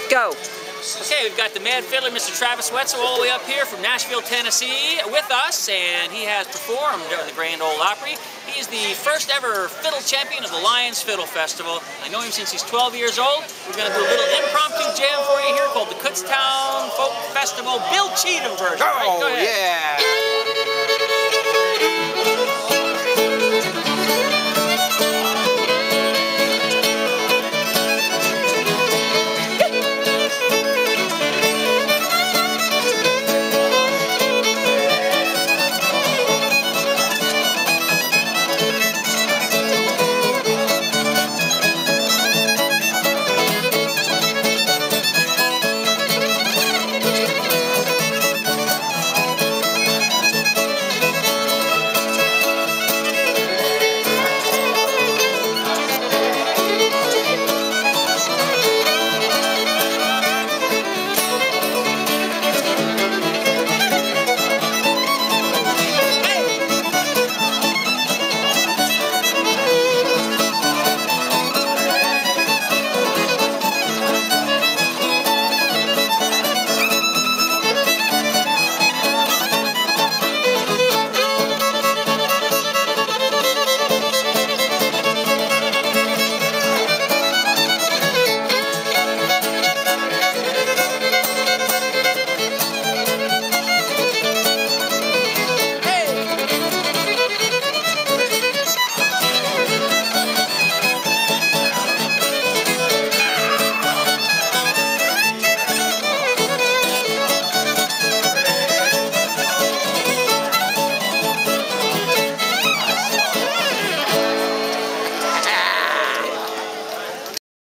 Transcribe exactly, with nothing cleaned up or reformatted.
Go. Okay, we've got the Mad Fiddler, Mister Travis Wetzel, all the way up here from Nashville, Tennessee, with us, and he has performed during the Grand Ole Opry. He's the first ever fiddle champion of the Lions Fiddle Festival. I know him since he's twelve years old. We're going to do a little impromptu jam for you here called the Kutztown Folk Festival Bill Cheatham version. Oh, right, go ahead. Yeah!